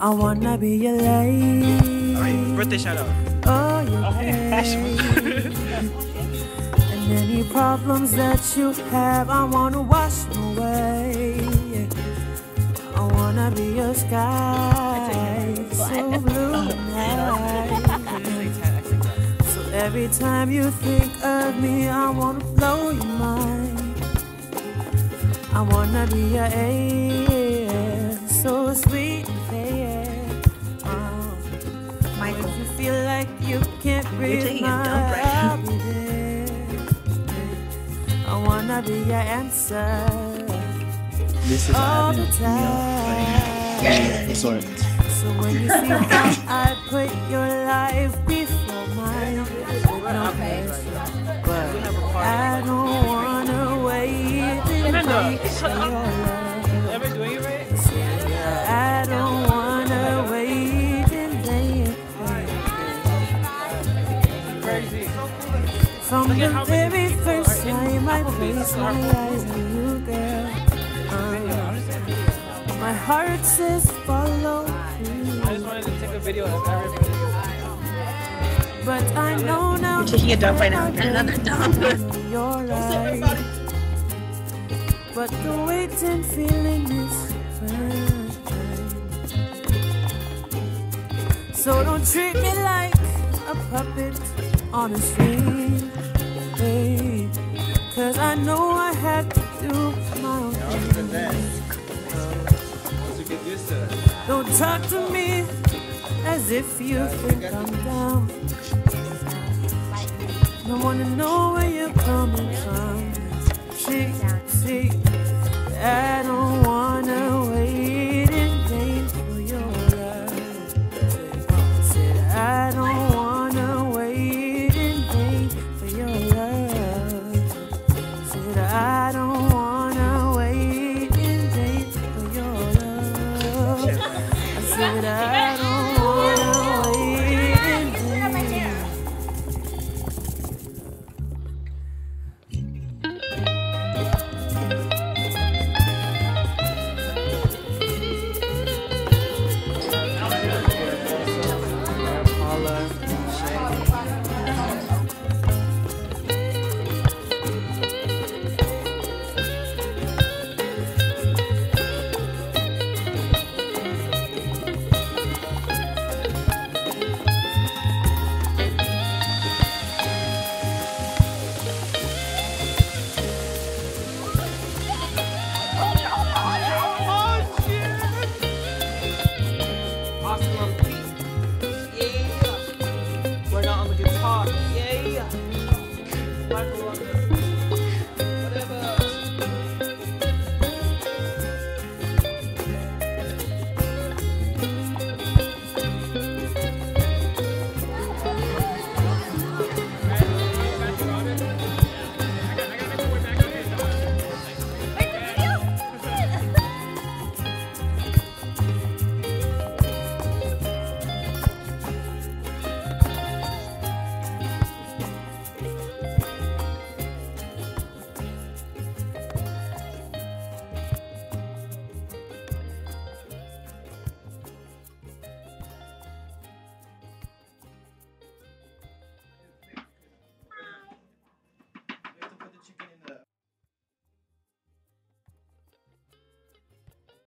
I wanna be your lady. Alright, birthday shout out. Oh, your lady. And any problems that you have, I wanna wash them away. I wanna be your sky, so blue night. So every time you think of me, I wanna blow your mind. I wanna be your air, so sweet and fair. Michael, if you feel like you can't breathe, I'll be there. I wanna be your answer. This is all the time. Sorry. So when you see how I put your life before mine, no pressure, but I don't wanna wait and wait for your love. Am I doing it right? I don't wanna wait and wait. Crazy. From the very first time I placed my eyes on you, girl, my heart says follow through. I just wanted to take a video of everybody. But I know now you're taking a dump right now. Another dump. you're right. But the waiting feeling is fine. So don't treat me like a puppet on a string, hey, 'cause I know I have to do my own thing. Don't talk to me as if you think I'm down. I wanna know where you're coming from. See, I don't wanna wait in vain for your love. Said I don't wanna wait in vain for your love. Said I don't wanna wait in vain for your love. I said I don't